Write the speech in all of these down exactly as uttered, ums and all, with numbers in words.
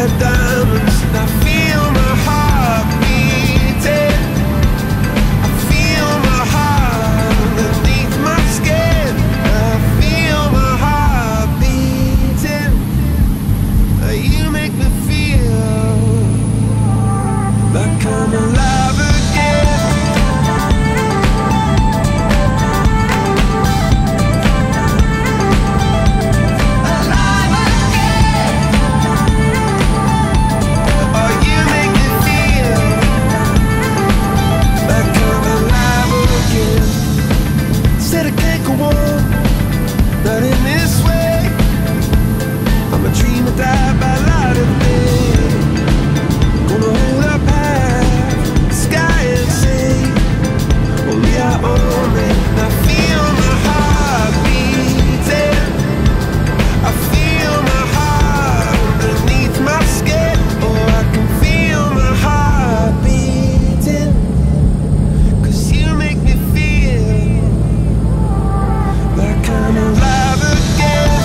had diamonds, and I feel my heart beating. I feel my heart underneath my skin. I feel my heart beating. You make me feel like I'm alive again. Alive again. Oh, you make me feel like I'm alive again. Said I can't go on, not in this way. I'm a dreamer, die by light of day. Gonna hold up high, the sky and say, oh, we are on it. I feel my heart beating. I feel my heart underneath my skin. Oh, I can feel my heart beating. Cause you make me feel like I'm alive again.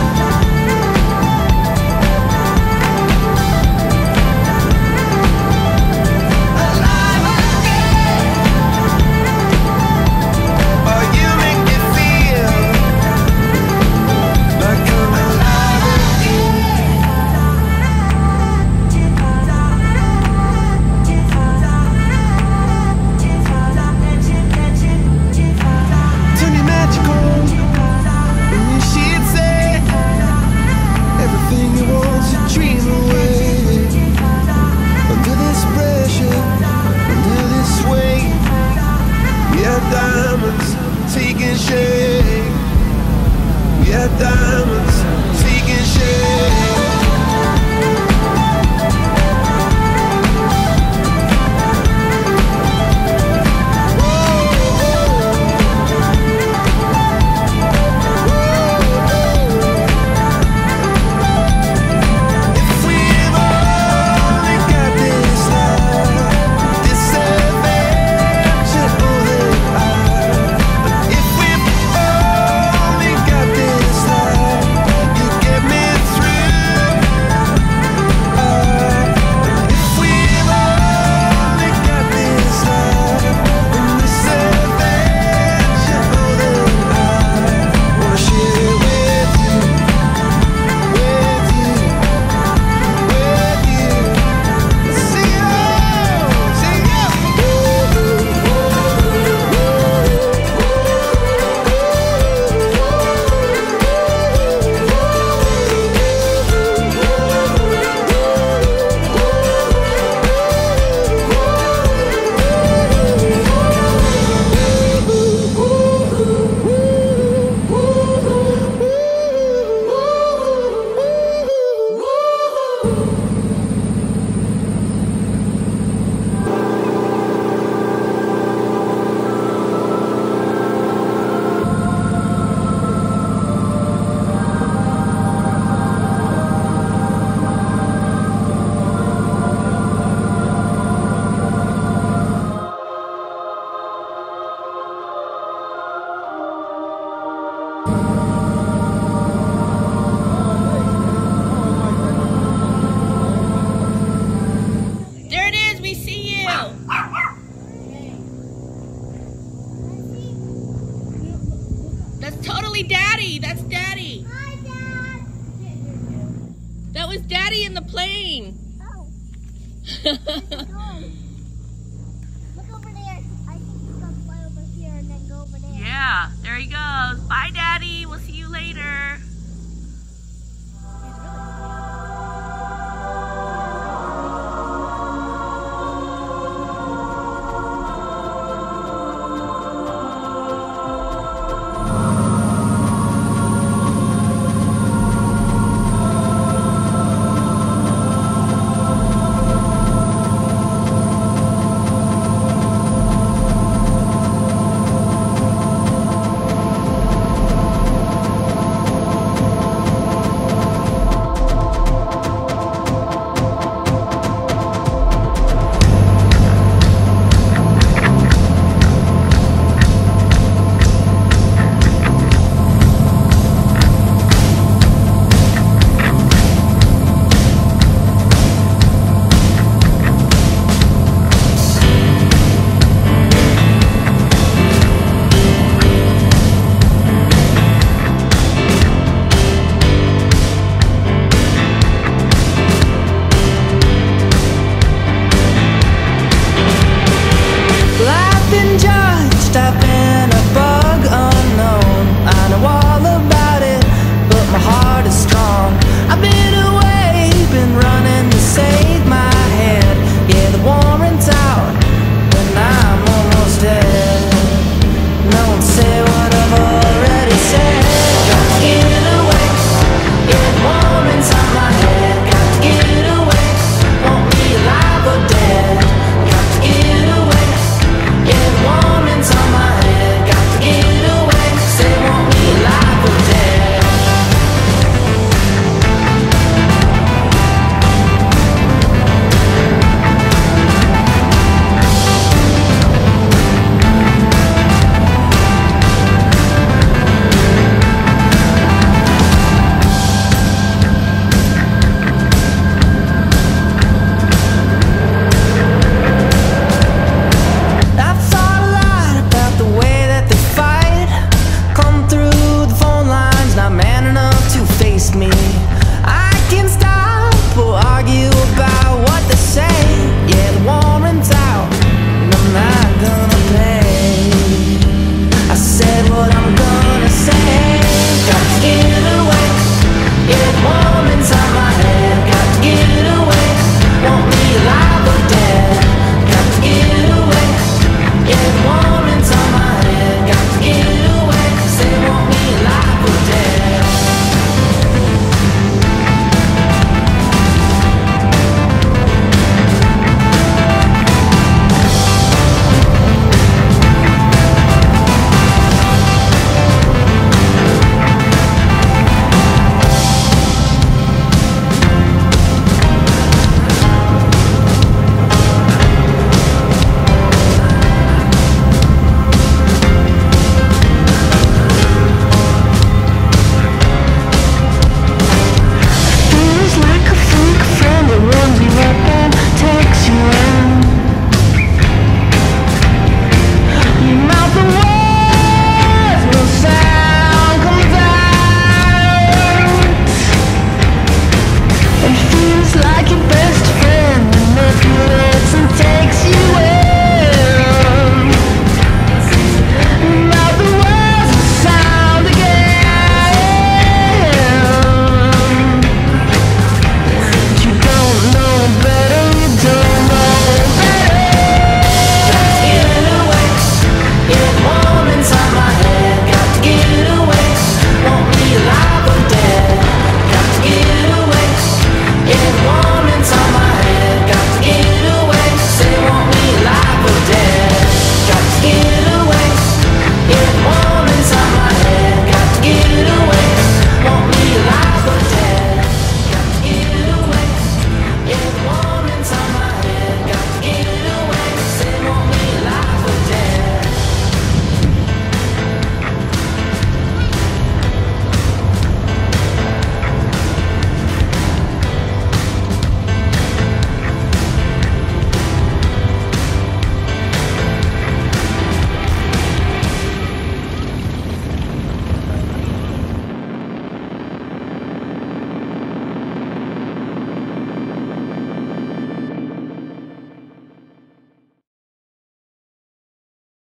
Diamonds taking shape. We had diamonds taking shape. That's totally Daddy. That's Daddy. Hi, Dad. That was Daddy in the plane. Oh. Where's he going? Look over there. I think he's going to fly over here and then go over there. Yeah, there he goes. Bye, Daddy. We'll see you later.